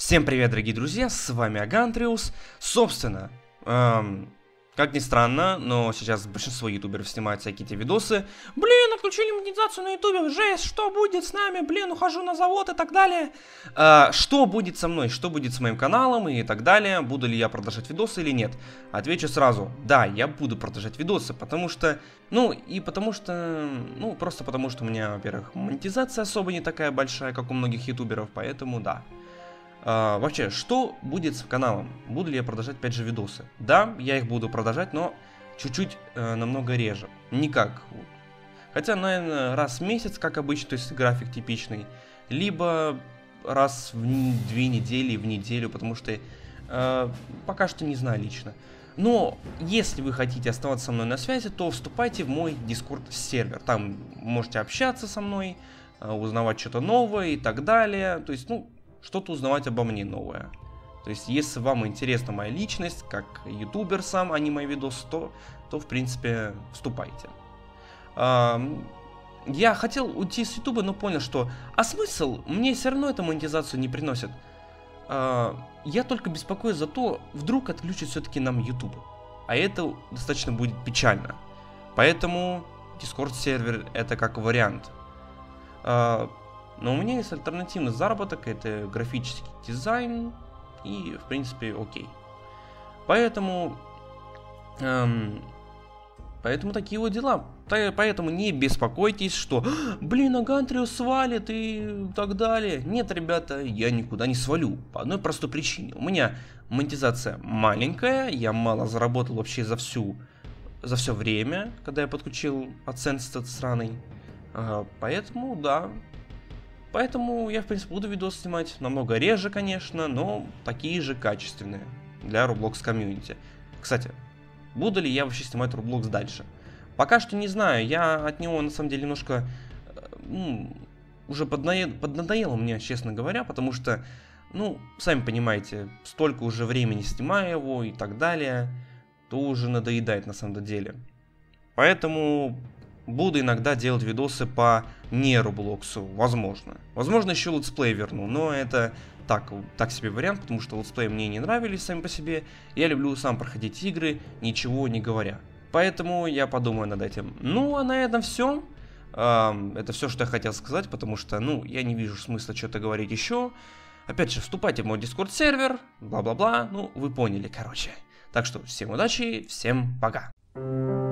Всем привет, дорогие друзья, с вами Агантриус. Собственно, как ни странно, но сейчас большинство ютуберов снимают всякие эти видосы. Блин, отключили монетизацию на ютубе, жесть, что будет с нами, блин, ухожу на завод и так далее. Что будет со мной, что будет с моим каналом и так далее, буду ли я продолжать видосы или нет? Отвечу сразу, да, я буду продолжать видосы, потому что, просто потому что у меня, во-первых, монетизация особо не такая большая, как у многих ютуберов, поэтому да. Вообще, что будет с каналом? Буду ли я продолжать опять же видосы? Да, я их буду продолжать, но чуть-чуть намного реже. Никак. Хотя, наверное, раз в месяц, как обычно, то есть график типичный. Либо раз в 2 недели в неделю, потому что пока что не знаю лично. Но если вы хотите оставаться со мной на связи, то вступайте в мой Discord сервер. Там можете общаться со мной, узнавать что-то новое и так далее. То есть, что-то узнавать обо мне новое. То есть, если вам интересна моя личность, как ютубер сам, а не мои видосы, то в принципе, вступайте. Я хотел уйти с ютуба, но понял, что... А смысл? Мне все равно эту монетизацию не приносит. Я только беспокоюсь за то, вдруг отключат все-таки нам YouTube. А это достаточно будет печально. Поэтому Discord сервер это как вариант. Но у меня есть альтернативный заработок, это графический дизайн, и в принципе окей. Поэтому такие вот дела. Поэтому не беспокойтесь, что блин, Агантриус свалит и так далее. Нет, ребята, я никуда не свалю. По одной простой причине. У меня монетизация маленькая, я мало заработал вообще за все время, когда я подключил AdSense этот сраный. Поэтому да. Поэтому я, в принципе, буду видосы снимать намного реже, конечно, но такие же качественные для Roblox комьюнити. Кстати, буду ли я вообще снимать Roblox дальше? Пока что не знаю, я от него, на самом деле, немножко уже поднадоело мне, честно говоря, потому что, сами понимаете, столько уже времени снимаю его и так далее, то уже надоедает на самом деле. Поэтому... буду иногда делать видосы по не Роблоксу, возможно. Возможно, еще летсплей верну, но это так себе вариант, потому что летсплеи мне не нравились сами по себе. Я люблю сам проходить игры, ничего не говоря. Поэтому я подумаю над этим. Ну, а на этом все. Это все, что я хотел сказать, потому что, я не вижу смысла что-то говорить еще. Опять же, вступайте в мой Discord сервер, бла-бла-бла, вы поняли, короче. Так что, всем удачи, всем пока.